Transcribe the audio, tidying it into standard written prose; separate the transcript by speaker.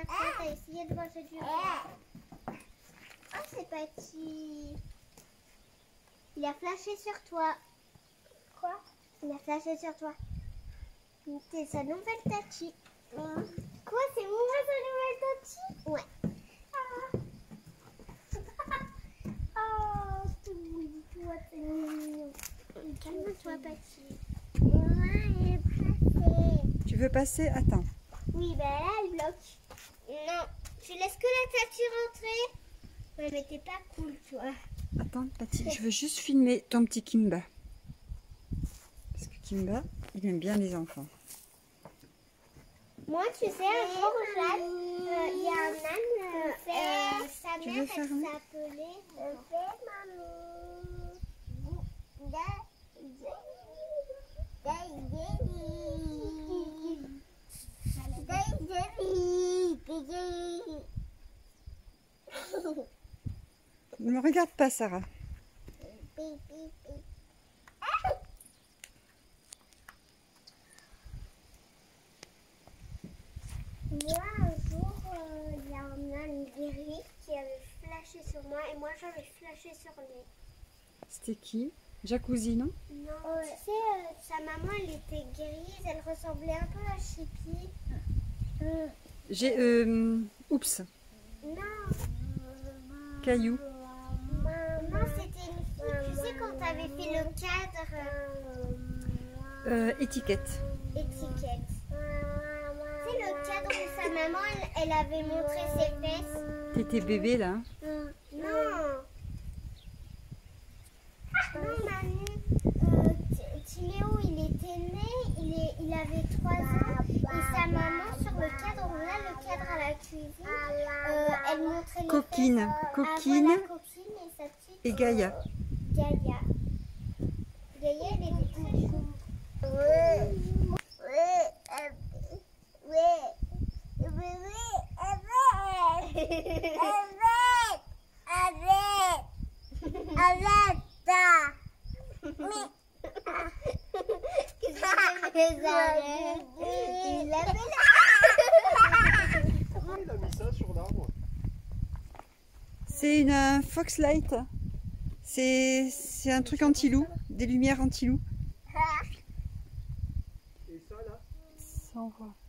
Speaker 1: dernière fois, t'as essayé de manger du roi. Oh, c'est Patty. Il a flashé sur toi. Quoi? Il a flashé sur toi. C'est sa nouvelle Tati. Quoi? C'est moi sa nouvelle Tati? Ouais. Oh, toi, c'est mignon. Calme-toi, Patty. Ouais, passer.
Speaker 2: Tu veux passer? Attends.
Speaker 1: Oui, ben là, elle bloque. Non, tu laisses que la Tati rentrer. Ouais, mais t'es pas cool, toi.
Speaker 2: Attends, Patty, je veux juste filmer ton petit Kimba. Parce que Kimba, il aime bien les enfants.
Speaker 1: Moi, tu sais, un jour, Jeanne, il y a un âne, sa
Speaker 2: Tu
Speaker 1: mère,
Speaker 2: veux
Speaker 1: elle
Speaker 2: fermer?
Speaker 1: s'appelait...
Speaker 2: Ne me regarde pas, Sarah.
Speaker 1: Moi, un jour, il y a un âne gris qui avait flashé sur moi et moi, j'avais flashé sur lui.
Speaker 2: C'était qui? Jacuzzi, non?
Speaker 1: Non, tu sais, sa maman, elle était grise, elle ressemblait un peu à Chippy.
Speaker 2: J'ai... Oups.
Speaker 1: Non.
Speaker 2: Caillou.
Speaker 1: Non, c'était une fille. Tu sais, quand t'avais fait le cadre...
Speaker 2: Étiquette.
Speaker 1: étiquette. Tu sais, le cadre où sa maman, elle avait montré ses fesses.
Speaker 2: T'étais bébé, là.
Speaker 1: Non. Non, Manu. Timéo, il était né, il avait 3 ans. Et sa maman, sur le cadre, on a le cadre à la cuisine. Elle montrait les
Speaker 2: Coquine.
Speaker 1: fesses.
Speaker 2: Coquine
Speaker 1: Voilà, Coquine et sa petite...
Speaker 2: et Gaïa.
Speaker 1: Gaïa. Gaïa, elle était très chou.
Speaker 3: Il a mis ça sur l'arbre.
Speaker 2: C'est une Foxlight. C'est un truc anti-loup. Des lumières anti-loup.
Speaker 3: Et ça là?
Speaker 2: Ça, on voit.